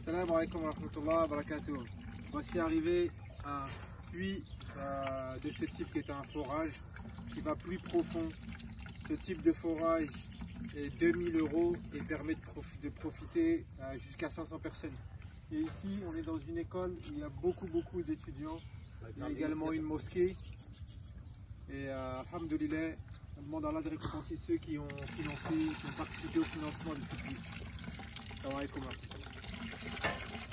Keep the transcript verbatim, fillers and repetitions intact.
Salam alaikum wa rahmatullah wa barakatuh. Voici arrivé un puits euh, de ce type qui est un forage qui va plus profond. Ce type de forage est deux mille euros et permet de, profi de profiter euh, jusqu'à cinq cents personnes. Et ici, on est dans une école où il y a beaucoup beaucoup d'étudiants. Il y a également une mosquée. Et euh, alhamdoulilah, on demande à Allah de récompenser ceux qui ont financé, qui ont participé au financement de ce puits. Salam alaikum.